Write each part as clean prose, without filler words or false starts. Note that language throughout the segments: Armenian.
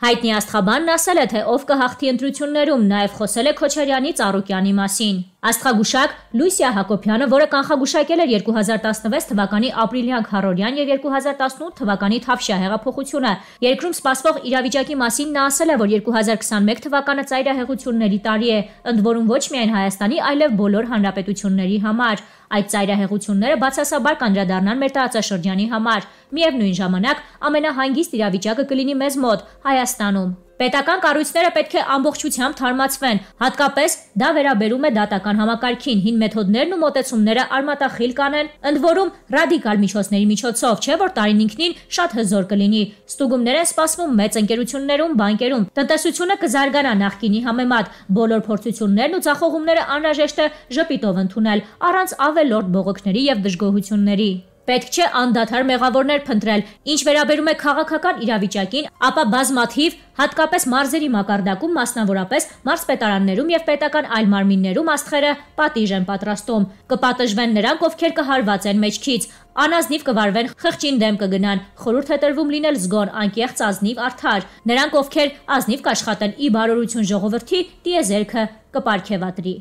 Հայտնի աստղաբանն ասել է, թե ով կհաղթի ընտրություններում, նաև խոսել է Քոչարյանի Ծառուկյանի մասին։ Աստղագուշակ Լույսիա Հակոբյանը, որը կանխագուշակել էր 2016 թվականի ապրիլյան քարորյան եւ 2018 թվականի Թավշյա հեղափոխությունը, երկրում սպասվող իրավիճակի մասին նա ասել է, որ 2021 թվականը ծայրահեղությունների տարի է, ընդ որում ոչ միայն Հայաստանի, այլև բոլոր հանրապետությունների համար։ Այդ ծայրահեղությունները բացասաբար կանդրադառնան մեր տարածաշրջանի համար։ Միևնույն ժամանակ ամենահանգիստ իրավիճակը կլինի մեզ մոտ, Հայաստանում։ Պետական կառույցները պետք է ամբողջությամբ թարմացվեն, հատկապես դա վերաբերում է դատական համակարգին, հին մեթոդներն ու մոտեցումները արմատախիլ կանեն, ընդ որում ռադիկալ միջոցների միջոցով, չէ՞ որ տարին ինքնին շատ հզոր կլինի։ Ստուգումներ են սպասվում մեծ ընկերություններում, բանկերում։ Տնտեսությունը կզարգանա նախկինի համեմատ, բոլոր փորձություններն ու ձախողումները անհրաժեշտ է ժպիտով ընդունել, առանց ավելորդ բողոքների եւ դժգոհությունների։ Պետք չէ անդադար մեղավորներ փնտրել, ինչ վերաբերում է քաղաքական իրավիճակին, ապա բազմաթիվ, հատկապես մարզերի մակարդակում, մասնավորապես մարզպետարաններում եւ պետական այլ մարմիններում աստղերը պատիժ են պատրաստում։ Կպատժվեն նրանք, ովքեր կհարված են մեջքից, անազնիվ կվարվեն, խղճին դեմ կգնան, խորհուրդ է տրվում լինել զգոն, անկեղծ, ազնիվ, արդար։ Նրանք, ովքեր ազնիվ կաշխատեն ի բարօրություն ժողովրդի, տիեզերքը կպարգևատրի։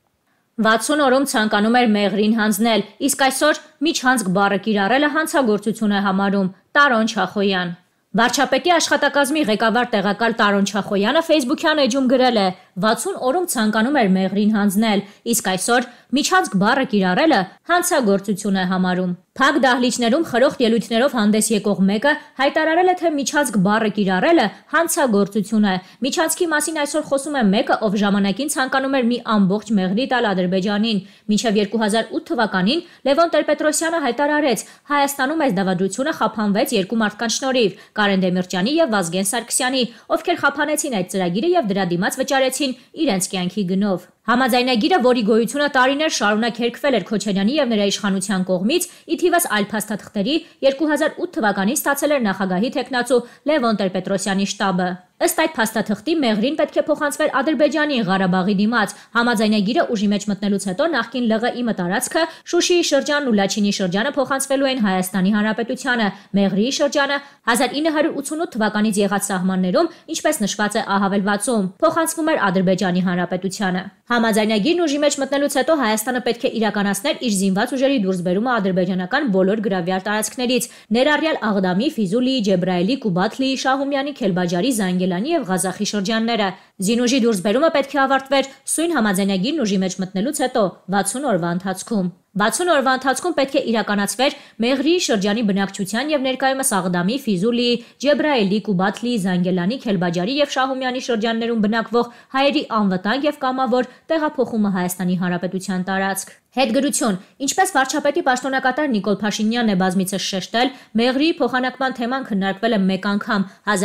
60 օրում ցանկանում էր մեղրին հանձնել, իսկ այսօր միջանցք բառը կիրառելը հանցագործություն է համարում Տարոն Չախոյան։ Վարչապետի աշխատակազմի ղեկավար տեղակալ Տարոն Չախոյանը Facebook-յան էջում գրել է. 60 օրում ցանկանում էր մեղրին հանձնել, իսկ այսօր միջանցք բառը կիրառելը հանցագործություն է համարում։ Փակ դահլիճներում խրոխտ ելույթներով հանդես եկող մեկը հայտարարել է, թե միջանցք բառը կիրառելը հանցագործություն է։ Միջանցքի մասին այսօր խոսում է մեկը, ով ժամանակին ցանկանում էր մի ամբողջ մեղրի տալ Ադրբեջանին։ Մինչև 2008 թվականին Լևոն Տեր-Պետրոսյանը հայտարարեց. Հայաստանում այս դավադրությունը խափանվեց երկու մարդկանց շնորհիվ՝ Կարեն Դեմիրճյանի եւ Վազգեն Սարգսյանի, ովքեր խափանեցին այդ ծրագիրը եւ դրա դիմաց վճարեցին իրենց կյանքի գնով։ Համաձայնագիրը, որի գոյությունը տարիներ շարունակ հերքվել էր Քոչարյանի եւ նրա իշխանության կողմից, ի թիվս այլ փաստաթղթերի 2008 թվականին ստացել էր նախագահի թեկնածու Լևոն Տեր-Պետրոսյանի շտաբը։ Ըստ այդ փաստաթղթի մեղրին պետք է փոխանցվեր Ադրբեջանի Ղարաբաղի դիմաց։ Համաձայնագիրը ուժի մեջ մտնելուց հետո նախկին ԼՂԻՄ տարածքը, Շուշիի շրջանն ու Լաչինի շրջանը փոխանցվելու են Հայաստանի Հանրապետությանը, Մեղրիի շրջանը 1988 թվականից եղած սահմաններում, ինչպես նշված է ահավելվածում, փոխանցվում էր Ադրբեջանի Հանրապետությանը։ Համաձայնագիրն ուժի մեջ մտնելուց հետո Հայաստանը պետք է իրականացներ իր զինված ուժերի դուրսբերումը ադրբեջանական բոլոր գրավյալ տարածքներից, ներառյալ Աղդամի, Ֆիզուլիի, Ջեբրայելի, Կուբաթլիի, Շահումյանի, Քելբաջարի, Զանգելանի եւ Ղազախի շրջանները։ Զինուժի դուրսբերումը պետք է ավարտվեր սույն համաձայնագիրն ուժի մեջ մտնելուց հետո 60 օրվա ընթացքում։ 60 օրվա ընթացքում պետք է իրականացվեր Մեղրիի շրջանի բնակչության եւ ներկայումս Աղդամի, Ֆիզուլիի, Ջեբրայելի, Կուբաթլիի, Զանգելանի, Քելբաջարի եւ Շահումյանի շրջաններում բնակվող հայերի անվտանգ եւ կամավոր տեղափոխումը Հայաստանի Հանրապետության տարածք։ Հետգրություն. Ինչպես վարչապետի պաշտոնակատար Նիկոլ Փաշինյանն է բազմիցս շեշտել, Մեղրիի փոխանակման թեման քննարկվել է մեկ անգամ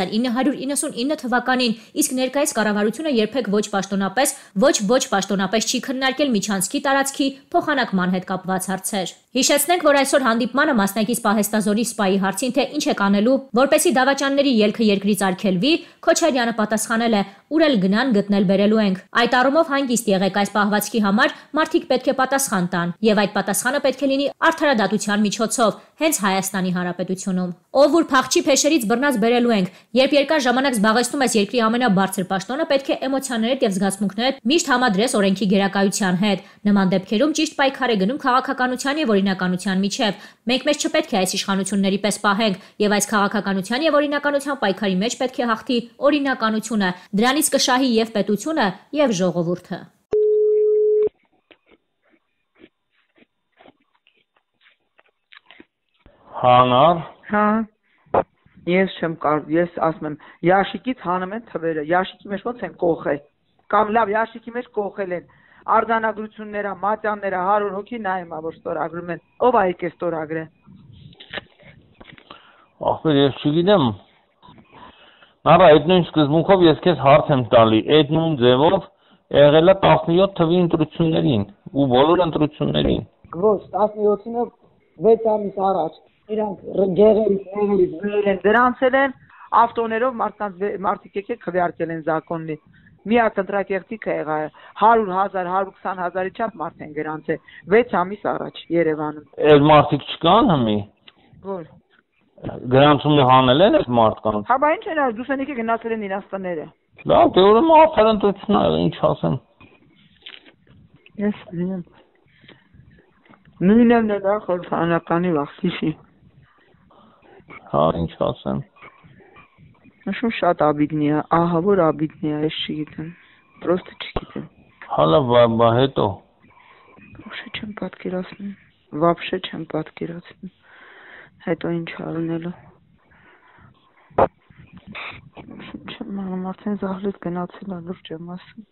1999 թվականին, իսկ ներկայիս կառավարությունը երբեք ոչ պաշտոնապես չի քննարկել միջանցքի տարածքի փոխանակման հետ կապված հարցեր։ Հիշեցնենք, որ այսօր հանդիպմանը մասնակից պահեստազորի սպայի հարցին, թե ինչ է կանելու, որպեսզի դավաճանների ելքը երկրից արգելվի, Քոչարյանը պատասխանել է. ուր էլ գնան գտնել բերելու ենք։ Այդ առումով հանգիստ եղեք, այս պահվածքի համար մարդիկ պետք է պատասխան տան, եւ այդ պատասխանը պետք է լինի արդարադատության միջոցով, հենց Հայաստանի Հանրապետությունում։ Ով ուր փախչի փեշերից բռնած բերելու ենք, երբ երկար ժամանակ զբաղեցնում ես երկրի ամենաբարձր պաշտոնը, պետք է էմոցիաներդ եւ զգացմունքներդ միշտ համադրես օրենքի գերակայության հետ։ Նման դեպքերում ճիշտ պայքար է գնում քաղաքականության եւ օրինականության միջև։ Մենք մեզ չպետք է այս իշխանությունների պես պահենք, եւ այս քաղաքականության եւ օրինականության պայքարի մեջ պետք է հաղթի օրինականությունը, դրանից կշահի եւ պետությունը եւ ժողովուրդը։ Հանար։ Հա։ Ես չեմ կարող, ես ասում եմ, ящикից հանում են թվերը, ящикի մեջ ոնց են կողել։ Կամ լավ, ящикի մեջ կողել են արձանագրությունները, մատյանները 100 հոգի նայում, որ ստորագրում են։ Ով է եկել ստորագրել։ Ախպեր, ես չգիտեմ։ Արա, այդ նույն սկզբունքով ես քեզ հարց եմ տալի, այդ նույն ձևով եղել է 17 թվի ընտրություններին ու բոլոր ընտրություններին։ Ոչ, 17-ին 6 ամիս առաջ իրանք գեղերից դրանց են ավտոներով մարդիկ եկել քվեարկել են զակոննի։ Միակ ընտրակեղտիկը եղա 100,000, 120,000-ի չափ մարդ են գրանցել 6 ամիս առաջ Երևանում։ Այդ մարդիկ չկան հմի։ Որ Գրանցումն հանել են այդ մարդկանց։ Հա, բա ինչ են արել, դուք եկեք գնացել են իրաց տները։ Լավ, դե ուրեմն արդար ընտրություն ա, ինչ ասեմ։ Ես լինեմ։ Նույնն եմ դա խորհրդանականի վախսիշի։ Հա, ինչ ասեմ։ Նշում շատ աբիդնի է, ահա որ աբիդնի է, ես չգիտեմ։ Պրոստը չգիտեմ։ Հալա, բա հետո։ Վաբշե չեմ պատկերացնում։ Հետո ինչ արնելը։ Չեմ անում, արդեն զահլիտ գնացել ա, լուրջ եմ ասում։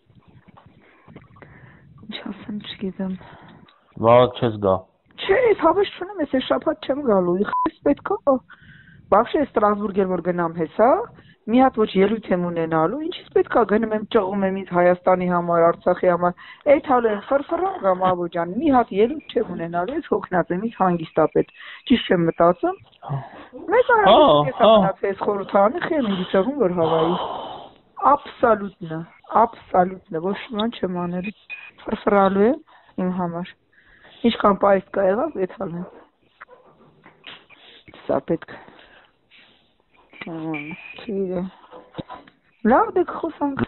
Ինչ ասեմ, չգիտեմ։ Վաղ չես գա։ Չէ, ես հավես չունեմ, ես այս շաբաթ չեմ գալու, իխես պետք է։ Բավշե Ստրասբուրգ էր որ գնամ հեսա, մի հատ ոչ ելույթ եմ ունենալու, ինչից պետք է գնում եմ ճղում եմ ինձ Հայաստանի համար, Արցախի համար, այդ հալը ֆրֆռան կամ աբոջան, մի հատ ելույթ չեմ ունենալու, ես հոգնած եմ, ինձ հանգիստապետ, ճիշտ եմ մտածում։ Մեծ արագ ես խորհրդանի խեմ ինձ ծղում որ Հավայի։ Աբսոլյուտնը, ոչ ման չեմ անելու, ֆրֆռալու եմ իմ համար։ Ինչքան պայս կա եղավ, այդ հալն եմ։ Սա պետք Լավ դեք խոսանք։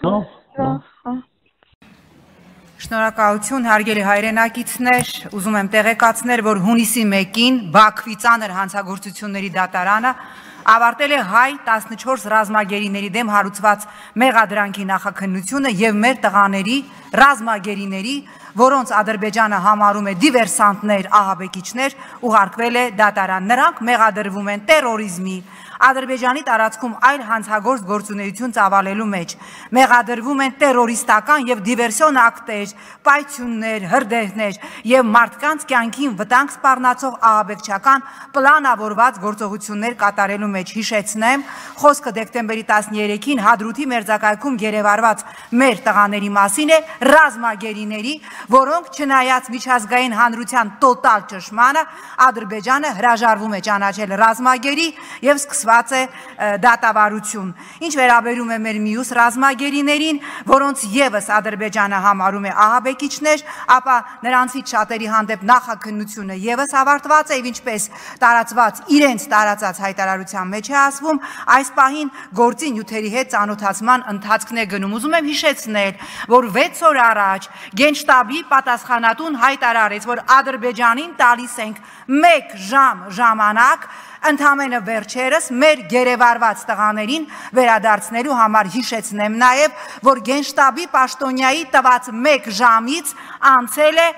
Շնորհակալություն հարգելի հայրենակիցներ, ուզում եմ տեղեկացնել, որ հունիսի 1-ին Բաքվի ծանր հանցագործությունների դատարանը ավարտել է հայ 14 ռազմագերիների դեմ հարուցված մեղադրանքի նախաքննությունը եւ մեր տղաների ռազմագերիների, որոնց Ադրբեջանը համարում է դիվերսանտներ, ահաբեկիչներ, ուղարկվել է դատարան։ Նրանք մեղադրվում են տերորիզմի, Ադրբեջանի տարածքում այլ հանցագործ գործունեություն ծավալելու մեջ, մեղադրվում են տերորիստական եւ դիվերսիոն ակտեր, պայթյուններ, հրդեհներ եւ մարդկանց կյանքին վտանգ սպառնացող ահաբեկչական պլանավորված գործողություններ կատարելու մեջ։ Հիշեցնեմ, խոսքը դեկտեմբերի 13-ին Հադրութի մերձակայքում գերեվարված մեր տղաների մասին է, ռազմագերիների, որոնք չնայած միջազգային հանրության տոտալ ճշմարանը, Ադրբեջանը հրաժարվում է ճանաչել ռազմագերի եւ սկսված է դատավարություն։ Ինչ վերաբերում է մեր մյուս ռազմագերիներին, որոնց եւս Ադրբեջանը համարում է ահաբեկիչներ, ապա նրանցից շատերի հանդեպ նախաքննությունը եւս ավարտված է, ինչպես տարածված իրենց տարածած հայտարարության մեջ է ասվում, այս պահին գործի նյութերի հետ ծանոթացման ընթացքն է գնում։ Ուզում եմ հիշեցնել, որ 6 օր առաջ Գենշտաբի պատասխանատուն հայտարարեց, որ Ադրբեջանին տալիս ենք 1 ժամ ժամանակ ընդամենը վերջերս մեր գերեվարված տղաներին վերադարձնելու համար։ Հիշեցնեմ նաև, որ Գենշտաբի պաշտոնյայի տված 1 ժամից անցել է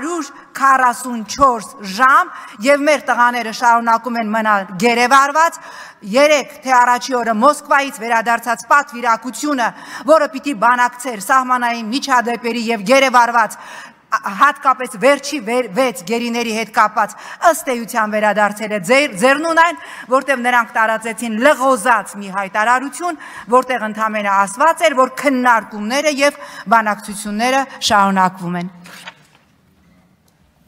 144 ժամ եւ մեր տղաները շարունակում են մնալ գերեվարված։ 3 թե առաջի օրը Մոսկվայից վերադարձած պատվիրակությունը, որը պիտի բանակցեր սահմանային միջադեպերի եւ գերեվարված հատկապես վերջի 6 գերիների հետ կապած ըստ էության վերադարձել է ձեռնունայն, որտեղ նրանք տարածեցին լղոզած մի հայտարարություն, որտեղ ընդամենը ասված էր, որ քննարկումները եւ բանակցությունները շարունակվում են։